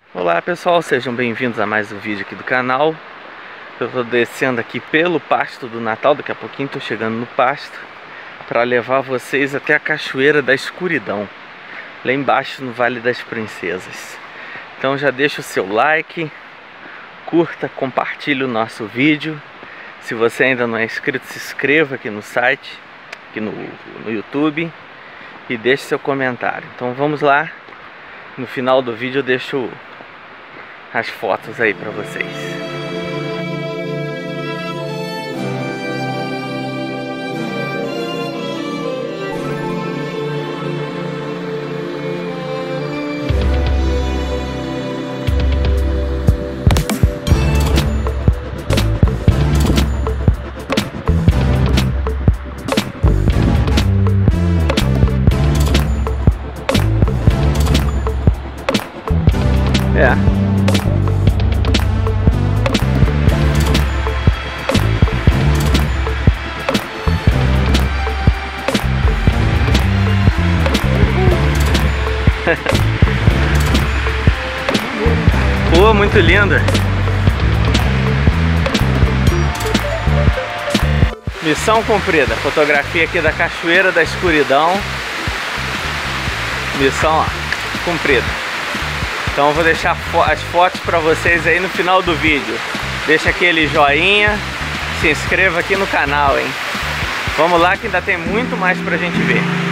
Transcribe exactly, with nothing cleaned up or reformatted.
Olá pessoal, sejam bem-vindos a mais um vídeo aqui do canal. Eu estou descendo aqui pelo pasto do Natal, daqui a pouquinho estou chegando no pasto para levar vocês até a Cachoeira da Escuridão, lá embaixo no Vale das Princesas. Então já deixa o seu like, curta, compartilhe o nosso vídeo. Se você ainda não é inscrito, se inscreva aqui no site, aqui no, no YouTube, e deixe seu comentário. Então vamos lá, no final do vídeo eu deixo as fotos aí para vocês. É. Pô, muito linda. Missão cumprida. Fotografia aqui da Cachoeira da Escuridão. Missão, ó, cumprida. Então eu vou deixar as fotos para vocês aí no final do vídeo. Deixa aquele joinha, se inscreva aqui no canal, hein? Vamos lá que ainda tem muito mais pra gente ver.